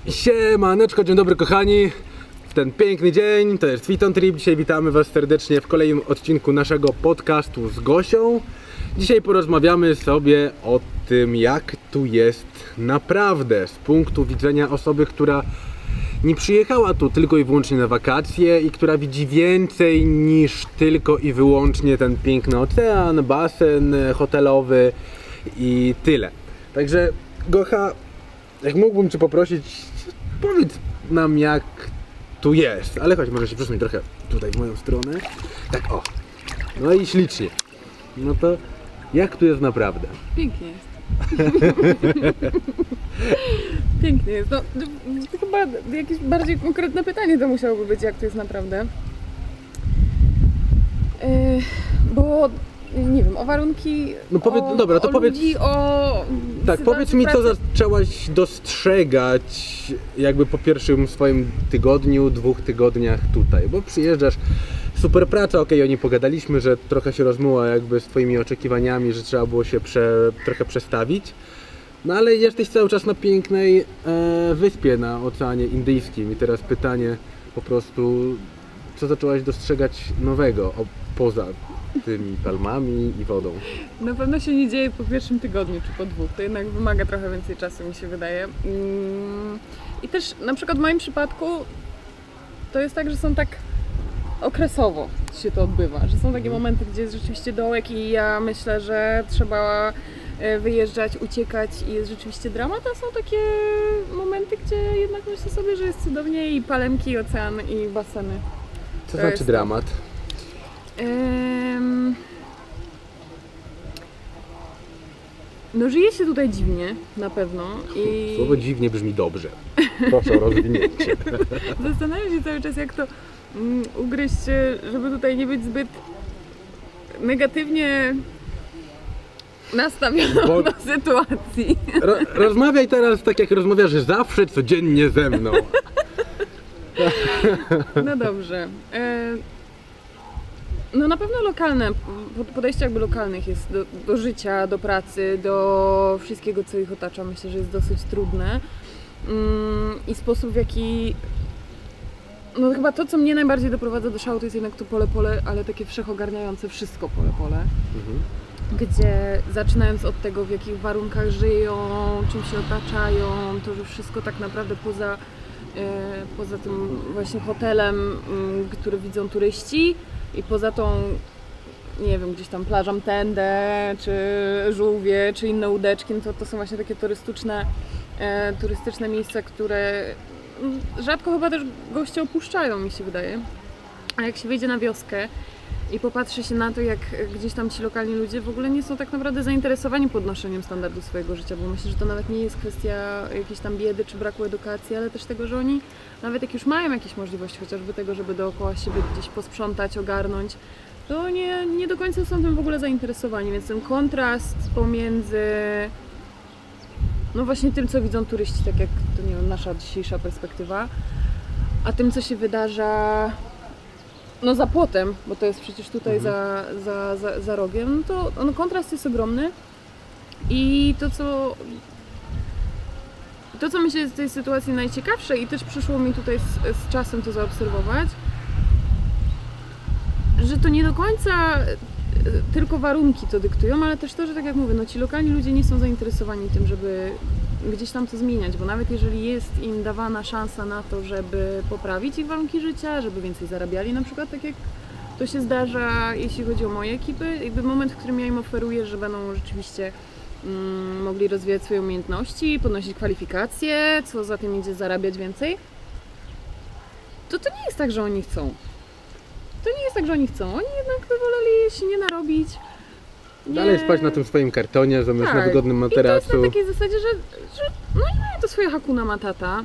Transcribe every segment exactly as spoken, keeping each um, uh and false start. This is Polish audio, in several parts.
Siemaneczko, dzień dobry kochani. W ten piękny dzień, to jest Fiton Trip. Dzisiaj witamy was serdecznie w kolejnym odcinku naszego podcastu z Gosią. Dzisiaj porozmawiamy sobie o tym, jak tu jest naprawdę z punktu widzenia osoby, która nie przyjechała tu tylko i wyłącznie na wakacje i która widzi więcej niż tylko i wyłącznie ten piękny ocean, basen hotelowy i tyle. Także Gocha, jak mógłbym cię poprosić, powiedz nam, jak tu jest. Ale chodź, może się przesuń trochę tutaj w moją stronę. Tak, o. No i ślicznie. No to jak tu jest naprawdę? Pięknie jest. Pięknie jest. No, to chyba jakieś bardziej konkretne pytanie to musiałoby być, jak to jest naprawdę. Yy, bo nie wiem, o warunki, no powiedz, o, dobra, to o powiedz, ludzi, o tak, powiedz mi, pracy. Co zaczęłaś dostrzegać jakby po pierwszym swoim tygodniu, dwóch tygodniach tutaj, bo przyjeżdżasz, super praca, okej, okay, o niej pogadaliśmy, że trochę się rozmyła jakby z twoimi oczekiwaniami, że trzeba było się prze, trochę przestawić, no ale jesteś cały czas na pięknej e, wyspie na Oceanie Indyjskim i teraz pytanie po prostu, co zaczęłaś dostrzegać nowego o, poza tymi palmami i wodą? Na pewno się nie dzieje po pierwszym tygodniu czy po dwóch, to jednak wymaga trochę więcej czasu, mi się wydaje. I też na przykład w moim przypadku to jest tak, że są tak okresowo się to odbywa, że są takie momenty, gdzie jest rzeczywiście dołek i ja myślę, że trzeba wyjeżdżać, uciekać i jest rzeczywiście dramat, a są takie momenty, gdzie jednak myślę sobie, że jest cudownie i palemki, ocean i baseny. Co to znaczy jest dramat? Um, no żyje się tutaj dziwnie, na pewno. I słowo dziwnie brzmi dobrze. Proszę o rozwinięcie. Zastanawiam się cały czas, jak to um, ugryźć, żeby tutaj nie być zbyt negatywnie nastawioną Bo... do sytuacji. Ro rozmawiaj teraz tak, jak rozmawiasz zawsze, codziennie ze mną. No dobrze. E No na pewno lokalne, podejście jakby lokalnych jest do, do życia, do pracy, do wszystkiego, co ich otacza, myślę, że jest dosyć trudne. Mm, I sposób, w jaki... No chyba to, co mnie najbardziej doprowadza do szału, to jest jednak to pole pole, ale takie wszechogarniające wszystko pole pole. Mhm. Gdzie zaczynając od tego, w jakich warunkach żyją, czym się otaczają, to, że wszystko tak naprawdę poza, e, poza tym właśnie hotelem, m, który widzą turyści, i poza tą, nie wiem, gdzieś tam plażą Tędę, czy Żółwie, czy inne łódeczki, no to, to są właśnie takie turystyczne, e, turystyczne miejsca, które rzadko chyba też goście opuszczają, mi się wydaje. A jak się wyjdzie na wioskę i popatrzy się na to, jak gdzieś tam ci lokalni ludzie w ogóle nie są tak naprawdę zainteresowani podnoszeniem standardu swojego życia, bo myślę, że to nawet nie jest kwestia jakiejś tam biedy czy braku edukacji, ale też tego, że oni nawet jak już mają jakieś możliwości chociażby tego, żeby dookoła siebie gdzieś posprzątać, ogarnąć, to nie, nie do końca są tym w ogóle zainteresowani, więc ten kontrast pomiędzy no właśnie tym, co widzą turyści, tak jak to nie wiem, nasza dzisiejsza perspektywa, a tym, co się wydarza no za płotem, bo to jest przecież tutaj mhm. za, za, za, za rogiem, no to no, kontrast jest ogromny i to, co to, co myślę z tej sytuacji najciekawsze i też przyszło mi tutaj z, z czasem to zaobserwować, że to nie do końca tylko warunki to dyktują, ale też to, że tak jak mówię, no ci lokalni ludzie nie są zainteresowani tym, żeby gdzieś tam to zmieniać, bo nawet jeżeli jest im dawana szansa na to, żeby poprawić ich warunki życia, żeby więcej zarabiali na przykład, tak jak to się zdarza, jeśli chodzi o moje ekipy, jakby moment, w którym ja im oferuję, że będą rzeczywiście mm, mogli rozwijać swoje umiejętności, podnosić kwalifikacje, co za tym idzie zarabiać więcej, to to nie jest tak, że oni chcą. To nie jest tak, że oni chcą. Oni jednak by woleli się nie narobić. Nie... Dalej spać na tym swoim kartonie, zamiast tak. na wygodnym materacu. I to jest na takiej zasadzie, że, że no i mają to swoje Hakuna Matata.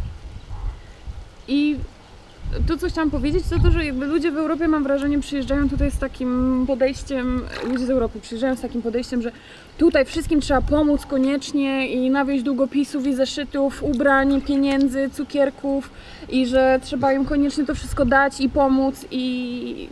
I to, co chciałam powiedzieć, to to, że jakby ludzie w Europie, mam wrażenie, przyjeżdżają tutaj z takim podejściem, ludzie z Europy przyjeżdżają z takim podejściem, że tutaj wszystkim trzeba pomóc koniecznie i nawieźć długopisów i zeszytów, ubrań, pieniędzy, cukierków i że trzeba im koniecznie to wszystko dać i pomóc i...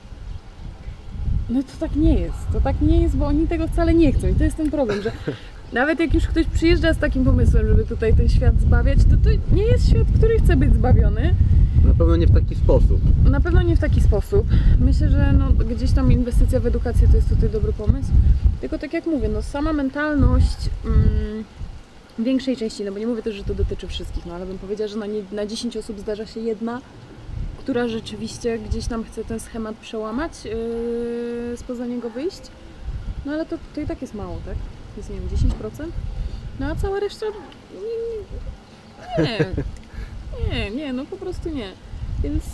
No to tak nie jest, to tak nie jest, bo oni tego wcale nie chcą i to jest ten problem, że Nawet jak już ktoś przyjeżdża z takim pomysłem, żeby tutaj ten świat zbawiać, to to nie jest świat, który chce być zbawiony. Na pewno nie w taki sposób. Na pewno nie w taki sposób. Myślę, że no, gdzieś tam inwestycja w edukację to jest tutaj dobry pomysł. Tylko tak jak mówię, no sama mentalność mm, większej części, no bo nie mówię też, że to dotyczy wszystkich, no ale bym powiedziała, że na, nie, na dziesięć osób zdarza się jedna, która rzeczywiście gdzieś tam chce ten schemat przełamać, yy, spoza niego wyjść. No ale to, to i tak jest mało, tak? Jest, nie wiem, dziesięć procent? No a cała reszta... Nie, nie, nie, nie, no po prostu nie. Więc...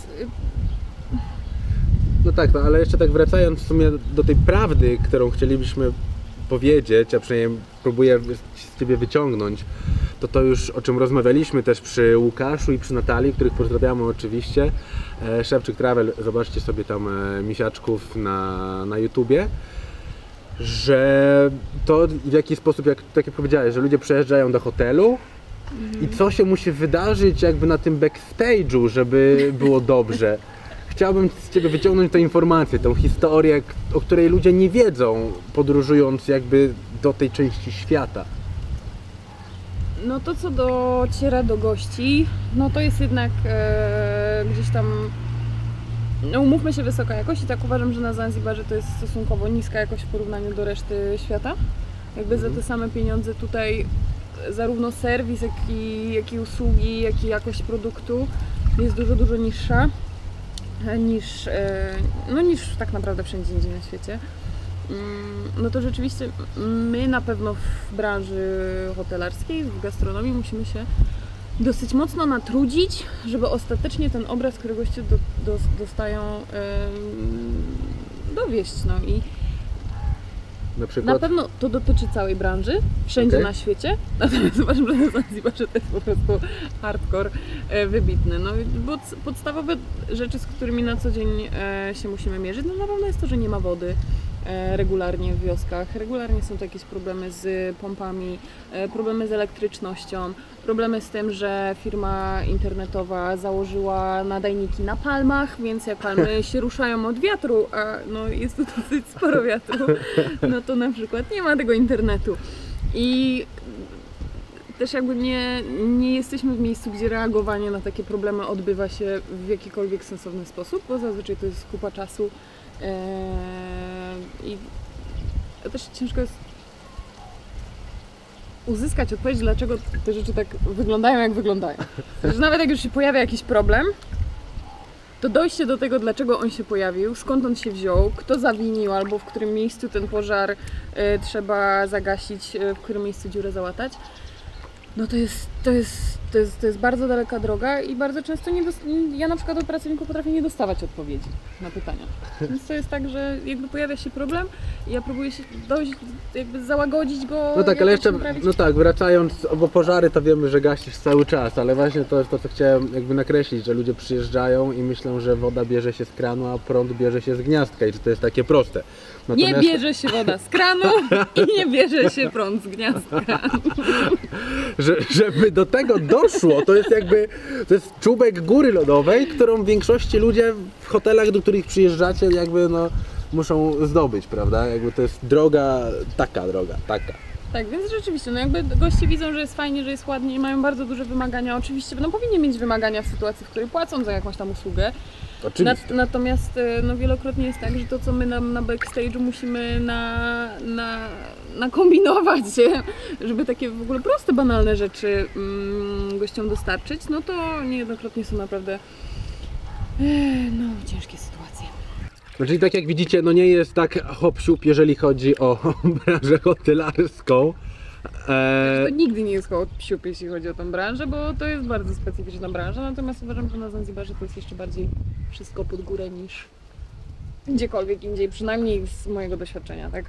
No tak, no ale jeszcze tak wracając w sumie do tej prawdy, którą chcielibyśmy powiedzieć, a przynajmniej próbuję z Ciebie wyciągnąć, to to już o czym rozmawialiśmy też przy Łukaszu i przy Natalii, których pozdrawiamy oczywiście. E, Szewczyk Travel, zobaczcie sobie tam e, misiaczków na, na YouTubie, że to w jaki sposób, jak, tak jak powiedziałeś, że ludzie przyjeżdżają do hotelu i co się musi wydarzyć jakby na tym backstage'u, żeby było dobrze. Chciałbym z Ciebie wyciągnąć tę informację, tę historię, o której ludzie nie wiedzą, podróżując jakby do tej części świata. No to co dociera do gości, no to jest jednak e, gdzieś tam, no umówmy się, wysoka jakość i tak uważam, że na Zanzibarze to jest stosunkowo niska jakość w porównaniu do reszty świata. Jakby za te same pieniądze tutaj zarówno serwis, jak i, jak i usługi, jak i jakość produktu jest dużo, dużo niższa niż, no niż tak naprawdę wszędzie indziej na świecie. No to rzeczywiście my na pewno w branży hotelarskiej, w gastronomii musimy się dosyć mocno natrudzić, żeby ostatecznie ten obraz, który goście do, do, dostają, yy, dowieść. No i na przykład? Na pewno to dotyczy całej branży, wszędzie okay. na świecie, natomiast uważam, że na Zanzibarze to jest po prostu hardcore e, wybitny. No, bo podstawowe rzeczy, z którymi na co dzień e, się musimy mierzyć, no na pewno jest to, że nie ma wody e, regularnie w wioskach, regularnie są to jakieś problemy z pompami, e, problemy z elektrycznością, problemy z tym, że firma internetowa założyła nadajniki na palmach, więc jak palmy się ruszają od wiatru, a no jest tu dosyć sporo wiatru, no to na przykład nie ma tego internetu. I też jakby nie, nie jesteśmy w miejscu, gdzie reagowanie na takie problemy odbywa się w jakikolwiek sensowny sposób, bo zazwyczaj to jest kupa czasu eee, i też ciężko jest uzyskać odpowiedź, dlaczego te rzeczy tak wyglądają, jak wyglądają. Że nawet jak już się pojawia jakiś problem, to dojście do tego, dlaczego on się pojawił, skąd on się wziął, kto zawinił, albo w którym miejscu ten pożar y, trzeba zagasić, y, w którym miejscu dziurę załatać, no to jest, to jest, to jest, to jest bardzo daleka droga i bardzo często nie dost- ja na przykład od pracowników potrafię nie dostawać odpowiedzi na pytania. Więc to jest tak, że jakby pojawia się problem i ja próbuję się dojść, jakby załagodzić go. No tak, ale jeszcze, naprawić. No tak, wracając, bo pożary to wiemy, że gasisz cały czas, ale właśnie to jest to, co chciałem jakby nakreślić, że ludzie przyjeżdżają i myślą, że woda bierze się z kranu, a prąd bierze się z gniazdka i że to jest takie proste. Natomiast... Nie bierze się woda z kranu i nie bierze się prąd z gniazdka. że, żeby do tego doszło, to jest jakby, to jest czubek góry lodowej, którą w większości ludzie w hotelach, do których przyjeżdżacie, jakby no muszą zdobyć, prawda? Jakby to jest droga, taka droga, taka. Tak, więc rzeczywiście, no jakby goście widzą, że jest fajnie, że jest ładnie i mają bardzo duże wymagania. Oczywiście, no powinni mieć wymagania w sytuacji, w której płacą za jakąś tam usługę. Oczywiście. Nat natomiast no, wielokrotnie jest tak, że to, co my na, na backstage'u musimy na, na, nakombinować, żeby takie w ogóle proste, banalne rzeczy mm, gościom dostarczyć, no to niejednokrotnie są naprawdę no, ciężkie sytuacje. No, czyli tak jak widzicie, no nie jest tak hop-siup, jeżeli chodzi o branżę hotelarską. Eee... To nigdy nie jest hop-siup, jeśli chodzi o tę branżę, bo to jest bardzo specyficzna branża, natomiast uważam, że na Zanzibarze to jest jeszcze bardziej wszystko pod górę niż gdziekolwiek indziej, przynajmniej z mojego doświadczenia, tak?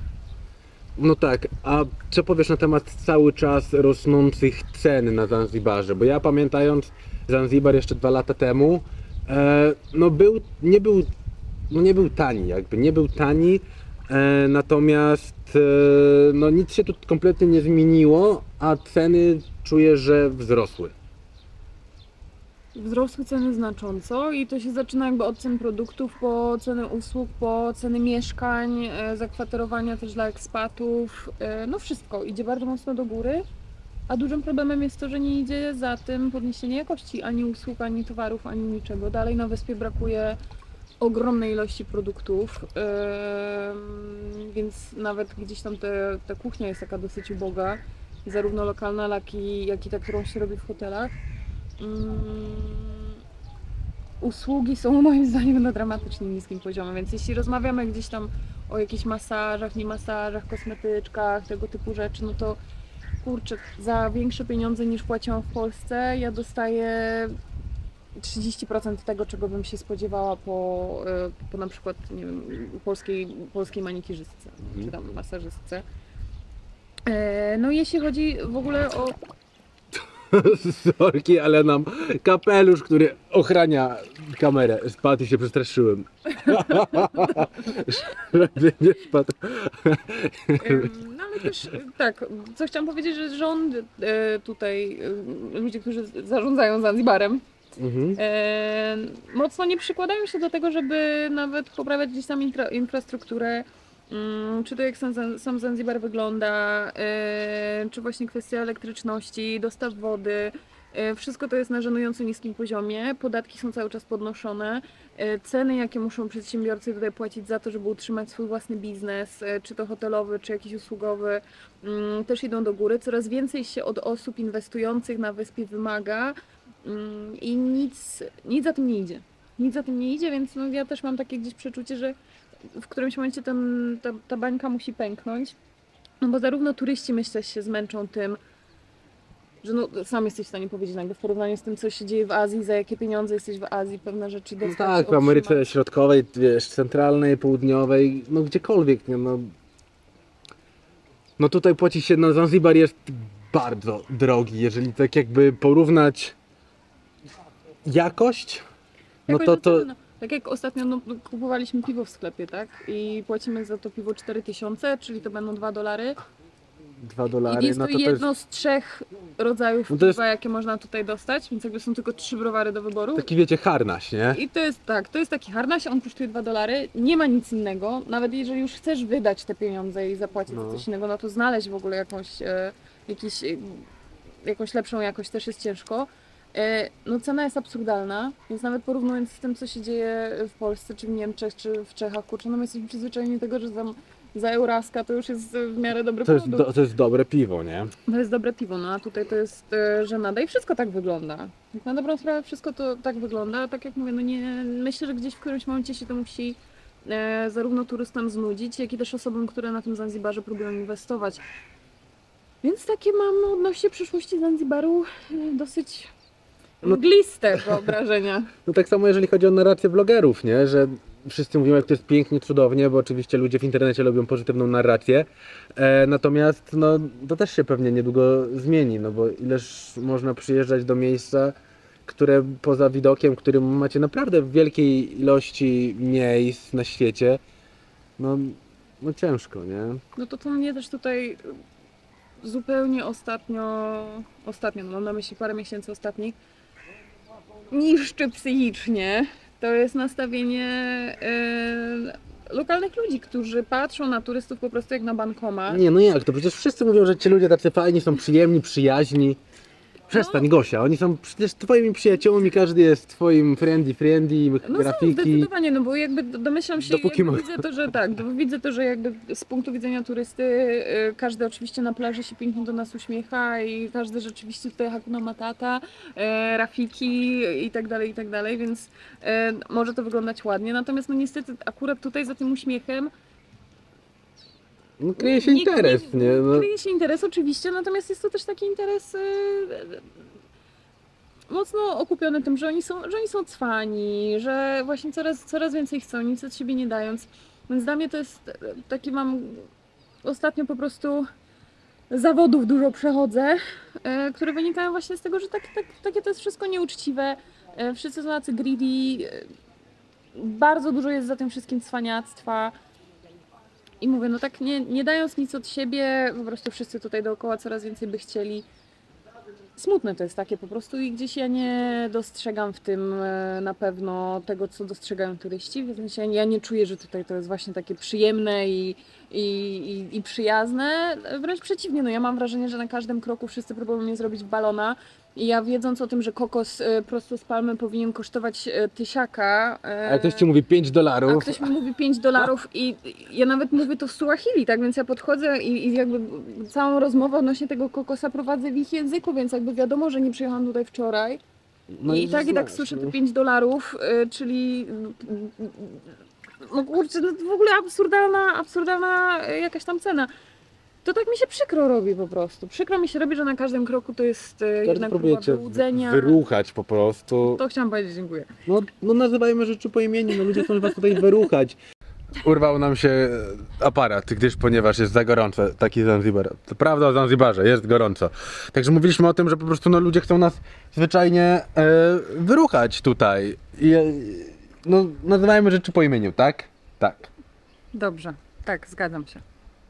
No tak, a co powiesz na temat cały czas rosnących cen na Zanzibarze? Bo ja pamiętając Zanzibar jeszcze dwa lata temu, e, no był, nie był, no nie był tani, jakby nie był tani, e, natomiast e, no nic się tu kompletnie nie zmieniło, a ceny czuję, że wzrosły. wzrosły ceny znacząco i to się zaczyna jakby od cen produktów, po ceny usług, po ceny mieszkań, e, zakwaterowania też dla ekspatów, e, no wszystko idzie bardzo mocno do góry, a dużym problemem jest to, że nie idzie za tym podniesienie jakości ani usług, ani towarów, ani niczego. Dalej na wyspie brakuje ogromnej ilości produktów, em, więc nawet gdzieś tam te, ta kuchnia jest taka dosyć uboga, zarówno lokalna, jak i, jak i ta, którą się robi w hotelach. Mm, usługi są moim zdaniem na dramatycznie niskim poziomie, więc jeśli rozmawiamy gdzieś tam o jakichś masażach, nie masażach, kosmetyczkach, tego typu rzeczy, no to kurczę, za większe pieniądze niż płaciłam w Polsce, ja dostaję trzydzieści procent tego, czego bym się spodziewała po, e, po na przykład, nie wiem, polskiej, polskiej manikirzystce, Mhm. czy tam masażystce. E, No i jeśli chodzi w ogóle o... Sorki, ale nam kapelusz, który ochrania kamerę, spadł i się przestraszyłem. Żeby nie spadł. Em, No ale też e, tak, co chciałam powiedzieć, że rząd e, tutaj, e, ludzie, którzy zarządzają Zanzibarem, Mhm. e, mocno nie przykładają się do tego, żeby nawet poprawiać gdzieś tam infra, infrastrukturę, mm, czy to jak sam, sam Zanzibar wygląda, e, czy właśnie kwestia elektryczności, dostaw wody. E, Wszystko to jest na żenująco niskim poziomie, podatki są cały czas podnoszone, e, ceny jakie muszą przedsiębiorcy tutaj płacić za to, żeby utrzymać swój własny biznes, e, czy to hotelowy, czy jakiś usługowy, mm, też idą do góry. Coraz więcej się od osób inwestujących na wyspie wymaga mm, i nic, nic za tym nie idzie. Nic za tym nie idzie, więc no, ja też mam takie gdzieś przeczucie, że w którymś momencie ten, ta, ta bańka musi pęknąć, no bo zarówno turyści myślę się zmęczą tym, że no, sam jesteś w stanie powiedzieć nagle w porównaniu z tym, co się dzieje w Azji, za jakie pieniądze jesteś w Azji, pewne rzeczy No dostać, tak, w Ameryce otrzymać. Środkowej, wiesz, centralnej, południowej, no gdziekolwiek, nie, no. No tutaj płaci się, no Zanzibar jest bardzo drogi, jeżeli tak jakby porównać jakość, no Jakoś to na to, cenę, no. Tak jak ostatnio no, kupowaliśmy piwo w sklepie, tak? I płacimy za to piwo cztery tysiące, czyli to będą dwa dolary. dwa I dolary, jest no to to to jest, jedno z trzech rodzajów No to jest- piwa, jakie można tutaj dostać, więc jakby są tylko trzy browary do wyboru. taki wiecie, harnaś, nie? I to jest tak, to jest taki harnaś, on kosztuje dwa dolary, nie ma nic innego, nawet jeżeli już chcesz wydać te pieniądze i zapłacić No. za coś innego, no to znaleźć w ogóle jakąś, e, jakiś, e, jakąś lepszą jakość też jest ciężko. E, no cena jest absurdalna, więc nawet porównując z tym, co się dzieje w Polsce, czy w Niemczech, czy w Czechach, kurczę, no my jesteśmy przyzwyczajeni do tego, że za, za Euraska to już jest w miarę dobry To jest, produkt. do, to jest dobre piwo, nie? To jest dobre piwo, no a tutaj to jest e, żenada i wszystko tak wygląda. Tak na dobrą sprawę wszystko to tak wygląda, tak jak mówię, no nie, myślę, że gdzieś w którymś momencie się to musi e, zarówno turystom znudzić, jak i też osobom, które na tym Zanzibarze próbują inwestować. Więc takie mam odnośnie przyszłości Zanzibaru e, dosyć No- mgliste wyobrażenia. No tak samo jeżeli chodzi o narrację vlogerów, nie? Że wszyscy mówią, jak to jest pięknie, cudownie, bo oczywiście ludzie w internecie lubią pozytywną narrację. E, natomiast no, to też się pewnie niedługo zmieni, no bo ileż można przyjeżdżać do miejsca, które poza widokiem, którym macie naprawdę w wielkiej ilości miejsc na świecie, no, no ciężko, nie? No to co mnie też tutaj zupełnie ostatnio, ostatnio, no mam na myśli parę miesięcy ostatnich, niszczy psychicznie, to jest nastawienie e, lokalnych ludzi, którzy patrzą na turystów po prostu jak na bankomat. Nie, no jak to? Przecież wszyscy mówią, że ci ludzie tacy fajni, są przyjemni, przyjaźni. Przestań, Gosia, oni są przecież twoimi przyjaciółmi, każdy jest twoim friendly, friendly, No są, grafiki. zdecydowanie, no bo jakby do- domyślam się, Dopóki jakby mo- widzę to, że tak, do- widzę to, że jakby z punktu widzenia turysty y, każdy oczywiście na plaży się pięknie do nas uśmiecha i każdy rzeczywiście tutaj Hakuna Matata, e, Rafiki i tak dalej, i tak dalej, więc e, może to wyglądać ładnie, natomiast no niestety akurat tutaj za tym uśmiechem No, kryje się nie- interes, nie? No, kryje się interes oczywiście, natomiast jest to też taki interes y, mocno okupiony tym, że oni są, że oni są cwani, że właśnie coraz, coraz więcej chcą, nic od siebie nie dając. Więc dla mnie to jest e, taki mam ostatnio po prostu zawodów dużo przechodzę, e, które wynikają właśnie z tego, że tak, tak, takie to jest wszystko nieuczciwe. E, wszyscy są tacy greedy, e, bardzo dużo jest za tym wszystkim cwaniactwa. I mówię, no tak nie, nie dając nic od siebie, po prostu wszyscy tutaj dookoła coraz więcej by chcieli. smutne to jest takie po prostu i gdzieś ja nie dostrzegam w tym e, na pewno tego, co dostrzegają turyści, w sensie ja nie czuję, że tutaj to jest właśnie takie przyjemne i, i, i, i przyjazne, wręcz przeciwnie, no ja mam wrażenie, że na każdym kroku wszyscy próbują mnie zrobić w balona i ja wiedząc o tym, że kokos e, prosto z palmy powinien kosztować e, tysiaka, e, A jak ktoś ci mówi pięć a dolarów, ktoś mi mówi pięć dolarów i ja nawet mówię to w Suahili, tak więc ja podchodzę i, i jakby całą rozmowę odnośnie tego kokosa prowadzę w ich języku, więc jakby wiadomo, że nie przyjechałam tutaj wczoraj. no I, tak i tak znasz, słyszę no. te pięć dolarów, y, czyli no kurczę, no to w ogóle absurdalna, absurdalna y, jakaś tam cena. To tak mi się przykro robi po prostu. Przykro mi się robi, że na każdym kroku to jest y, Każdy jednak próbuje próba cię wyłudzenia. wyruchać po prostu. To chciałam powiedzieć, dziękuję. No, no nazywajmy rzeczy po imieniu, no ludzie chcą was tutaj wyruchać. Urwał nam się aparat, gdyż ponieważ jest za gorąco, taki Zanzibar. To prawda o Zanzibarze, jest gorąco. Także mówiliśmy o tym, że po prostu no, ludzie chcą nas zwyczajnie e, wyruchać tutaj. I, e, no nazywajmy rzeczy po imieniu, tak? Tak. Dobrze, tak, zgadzam się.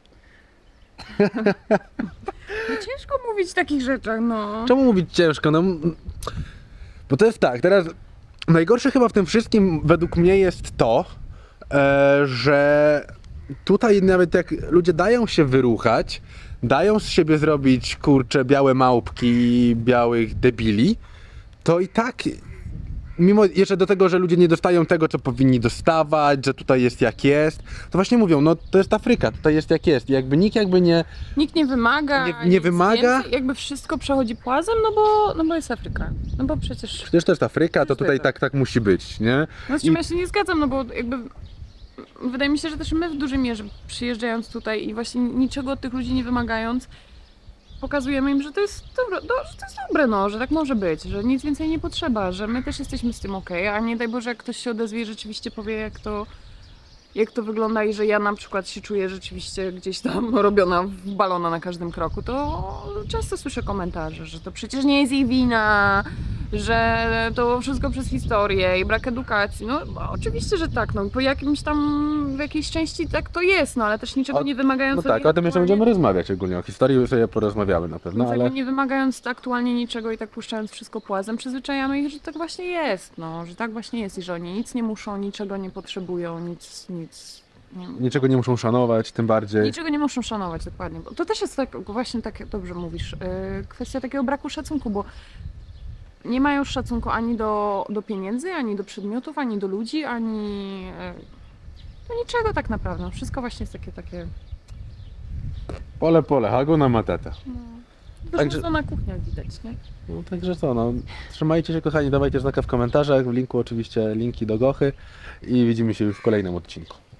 No ciężko mówić w takich rzeczach, no. Czemu mówić ciężko? No, m- bo to jest tak, teraz najgorsze chyba w tym wszystkim według mnie jest to, e, że tutaj nawet jak ludzie dają się wyruchać, dają z siebie zrobić kurcze białe małpki, białych debili, to i tak mimo jeszcze do tego, że ludzie nie dostają tego, co powinni dostawać, że tutaj jest jak jest, to właśnie mówią, no to jest Afryka, tutaj jest jak jest i jakby nikt jakby nie... Nikt nie wymaga. Nie- nie nic wymaga? Więcej, jakby wszystko przechodzi płazem, no bo, no bo jest Afryka. No bo przecież. Przecież to jest Afryka, to Przecież tutaj tak. tak, tak musi być, nie? No z czym I- ja się nie zgadzam, no bo jakby. Wydaje mi się, że też my w dużej mierze przyjeżdżając tutaj i właśnie niczego od tych ludzi nie wymagając, pokazujemy im, że to jest dobre, do, że to jest dobre, no, że tak może być, że nic więcej nie potrzeba, że my też jesteśmy z tym okej, a nie daj Boże, jak ktoś się odezwie i rzeczywiście powie, jak to, jak to wygląda i że ja na przykład się czuję rzeczywiście gdzieś tam robiona w balona na każdym kroku, to często słyszę komentarze, że to przecież nie jest jej wina, że to wszystko przez historię i brak edukacji. No oczywiście, że tak, no po jakimś tam, w jakiejś części tak to jest, no ale też niczego O- nie wymagając No od tak, nich o tym jeszcze aktualnie. będziemy rozmawiać ogólnie, o historii sobie porozmawiamy na pewno, No, ale... nie wymagając aktualnie niczego i tak puszczając wszystko płazem, przyzwyczajamy ich, że tak właśnie jest, no, że tak właśnie jest i że oni nic nie muszą, niczego nie potrzebują, nic, nic, nie, Niczego nie muszą szanować, tym bardziej. niczego nie muszą szanować, dokładnie. Bo to też jest tak, właśnie tak, jak dobrze mówisz, yy, kwestia takiego braku szacunku, bo nie mają szacunku ani do, do pieniędzy, ani do przedmiotów, ani do ludzi, ani yy, do niczego tak naprawdę. Wszystko właśnie jest takie, takie Pole, pole, Hakuna Matata. no, Także- także... na kuchniach widać, nie? No także co, no, trzymajcie się kochani, dawajcie znaka w komentarzach, w linku oczywiście linki do Gochy i widzimy się już w kolejnym odcinku.